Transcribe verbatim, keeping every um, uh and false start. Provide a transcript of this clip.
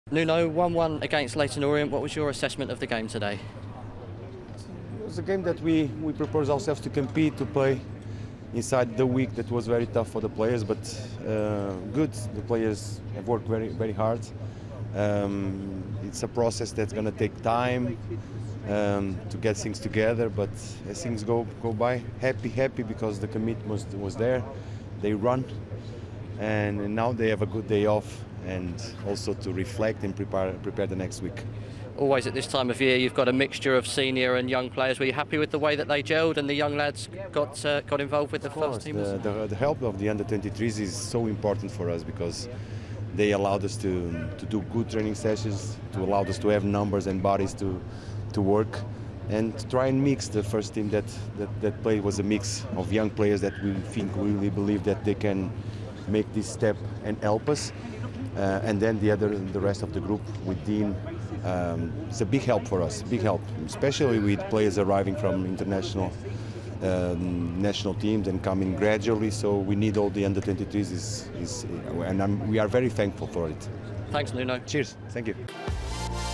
Nuno, one one against Leyton Orient. What was your assessment of the game today? It was a game that we, we proposed ourselves to compete, to play inside the week. That was very tough for the players, but uh, good. The players have worked very, very hard. Um, it's a process that's going to take time um, to get things together, but as things go go by, happy, happy because the commitment was, was there. They run, and now they have a good day off, and also to reflect and prepare prepare the next week. Always at this time of year, you've got a mixture of senior and young players. Were you happy with the way that they gelled and the young lads got uh, got involved with the first team? The, the, the help of the under twenty-threes is so important for us because they allowed us to to do good training sessions, to allow us to have numbers and bodies to to work, and to try and mix the first team. That that that play was a mix of young players that we think we really believe that they can make this step and help us. Uh, and then the other, the rest of the group with Dean, um, it's a big help for us, big help, especially with players arriving from international um, national teams and coming gradually. So we need all the under twenty-threes, is, is, and I'm, we are very thankful for it. Thanks, Nuno. Cheers. Thank you.